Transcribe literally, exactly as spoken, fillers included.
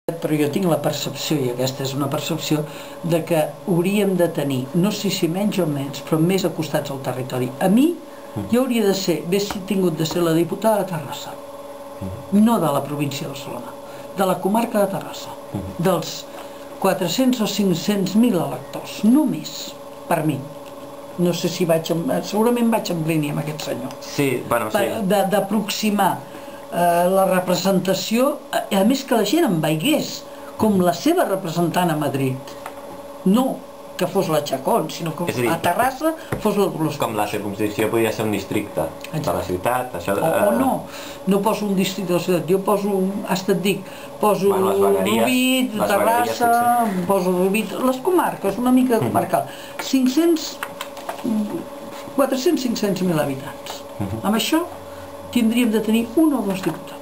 Però jo tinc la percepció, i aquesta és una percepció, de que hauríem de tenir, no sé si menys o menys, però més acostats al territori. A mi, jo hauria de ser, hagués tingut de ser la diputada de Terrassa, no de la província de Barcelona, de la comarca de Terrassa, dels quatre-cents o cinc-cents mil electors, només, per mi. No sé si vaig, segurament vaig en línia amb aquest senyor. Sí, bueno, sí. D'aproximar la representació, a més que la gent em veigués com la seva representant a Madrid, no que fos la Chacón, sinó que a Terrassa fos la Dolors. Com la circumscripció podria ser un districte de la ciutat. O no, no poso un districte de la ciutat, jo poso, hasta et dic, poso Rubí, Terrassa, poso Rubí, les comarques, una mica comarcal. cinc-cents, quatre-cents cinc-cents mil habitants. Amb això tindríem de tenir un o dos diputats.